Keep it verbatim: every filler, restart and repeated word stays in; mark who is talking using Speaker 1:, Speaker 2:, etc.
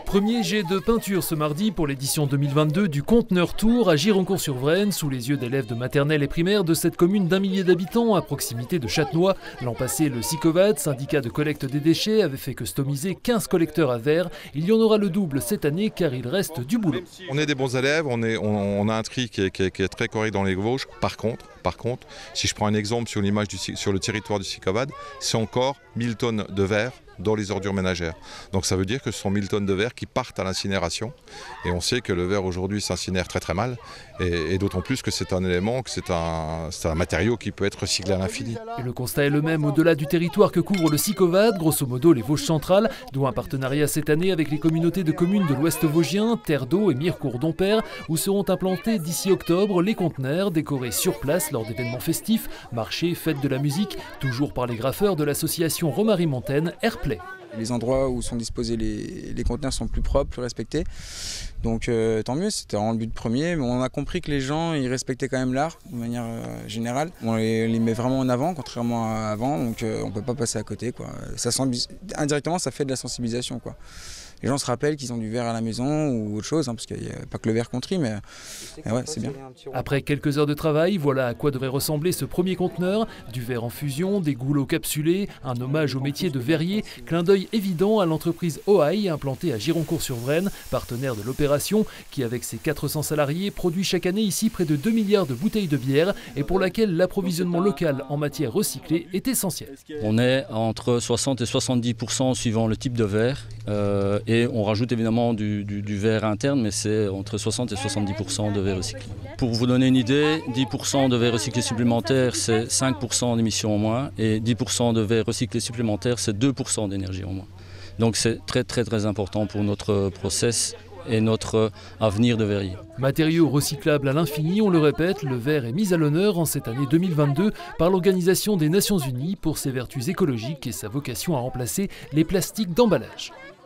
Speaker 1: Premier jet de peinture ce mardi pour l'édition deux mille vingt-deux du Conteneur Tour à Gironcourt-sur-Vraine, sous les yeux d'élèves de maternelle et primaire de cette commune d'un millier d'habitants à proximité de Châtenois. L'an passé, le SICOVAD, syndicat de collecte des déchets, avait fait customiser quinze collecteurs à verre. Il y en aura le double cette année car il reste du boulot.
Speaker 2: On est des bons élèves, on, est, on, on a un tri qui est, qui est, qui est très correct dans les Vosges. Par contre, par contre, si je prends un exemple sur l'image du, sur le territoire du SICOVAD, c'est encore mille tonnes de verre dans les ordures ménagères. Donc ça veut dire que ce sont mille tonnes de verre qui partent à l'incinération. Et on sait que le verre aujourd'hui s'incinère très très mal. Et, et d'autant plus que c'est un élément, que c'est un, c'est un matériau qui peut être recyclé à l'infini.
Speaker 1: Et le constat est le même au-delà du territoire que couvre le SICOVAD, grosso modo les Vosges centrales, dont un partenariat cette année avec les communautés de communes de l'Ouest vosgien, Terre d'Eau et Mirecourt-Dompère, où seront implantés d'ici octobre les conteneurs décorés sur place lors d'événements festifs, marchés, fêtes de la musique, toujours par les graffeurs de l'association Romary-Montaine Airplay.
Speaker 3: Les endroits où sont disposés les, les conteneurs sont plus propres, plus respectés. Donc euh, tant mieux, c'était vraiment le but premier. Mais on a compris que les gens ils respectaient quand même l'art de manière euh, générale. On les, les met vraiment en avant, contrairement à avant, donc euh, on ne peut pas passer à côté, quoi. Ça, indirectement, ça fait de la sensibilisation, quoi. Les gens se rappellent qu'ils ont du verre à la maison ou autre chose, hein, parce qu'il n'y a pas que le verre qu'on trie, mais, mais ouais, c'est bien.
Speaker 1: Après quelques heures de travail, voilà à quoi devrait ressembler ce premier conteneur. Du verre en fusion, des goulots capsulés, un hommage au métier de verrier, clin d'œil évident à l'entreprise Ohaï, implantée à Gironcourt-sur-Vraine, partenaire de l'opération, qui avec ses quatre cents salariés produit chaque année ici près de deux milliards de bouteilles de bière et pour laquelle l'approvisionnement local en matière recyclée est essentiel.
Speaker 4: On est entre soixante et soixante-dix pour cent suivant le type de verre. Euh, Et on rajoute évidemment du, du, du verre interne, mais c'est entre soixante et soixante-dix pour cent de verre recyclé. Pour vous donner une idée, dix pour cent de verre recyclé supplémentaire, c'est cinq pour cent d'émissions en moins, et dix pour cent de verre recyclé supplémentaire, c'est deux pour cent d'énergie en moins. Donc c'est très très très important pour notre process et notre avenir de verrier.
Speaker 1: Matériaux recyclables à l'infini, on le répète, le verre est mis à l'honneur en cette année deux mille vingt-deux par l'Organisation des Nations Unies pour ses vertus écologiques et sa vocation à remplacer les plastiques d'emballage.